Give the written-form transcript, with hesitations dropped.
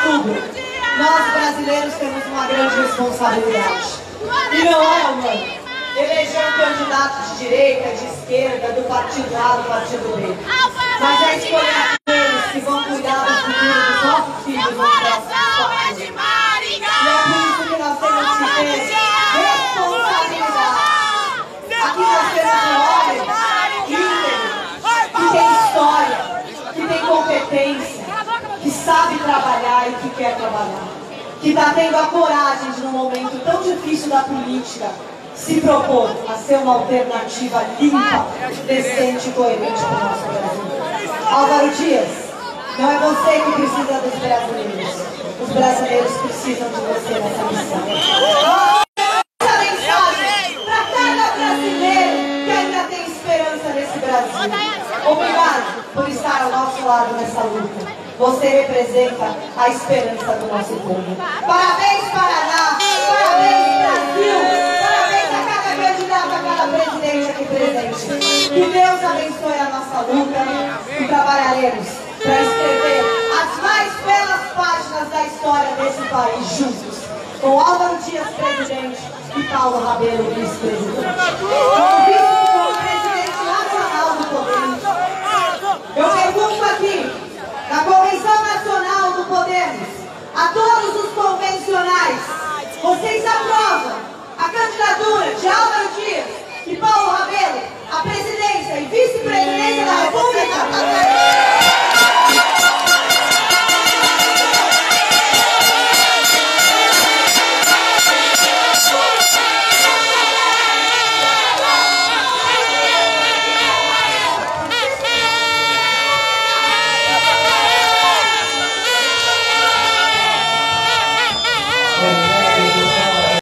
outubro, nós brasileiros temos uma grande responsabilidade. E não é, mano, eleger um candidato de direita, de esquerda, do partido A, do partido B. Mas é escolher aqueles que vão cuidar do futuro dos nossos filhos nos próximos 4 anos. E é por isso que nós temos que ter responsabilidade. Aqui nós temos um homem íntegro, que tem história, que tem competência, que sabe trabalhar e que quer trabalhar, que está tendo a coragem de, num momento tão difícil da política, se propor a ser uma alternativa limpa, decente e coerente para o nosso Brasil. Álvaro Dias, não é você que precisa dos brasileiros. Os brasileiros precisam de você nessa missão. Essa mensagem para cada brasileiro que ainda tem esperança nesse Brasil. Obrigado por estar ao nosso lado nessa luta. Você representa a esperança do nosso povo. Parabéns, Paraná! Parabéns, Brasil! Parabéns a cada candidato, a cada presidente aqui presente. Que Deus abençoe a nossa luta e trabalharemos para escrever as mais belas páginas da história desse país juntos. Com Álvaro Dias, presidente, e Paulo Rabelo, vice-presidente. Como presidente nacional do Podemos, eu pergunto aqui, na Convenção Nacional do Podemos, a todos os convencionais, vocês aprovam a candidatura de Álvaro Dias e Paulo Rabelo à presidência e vice-presidência da República? Yeah.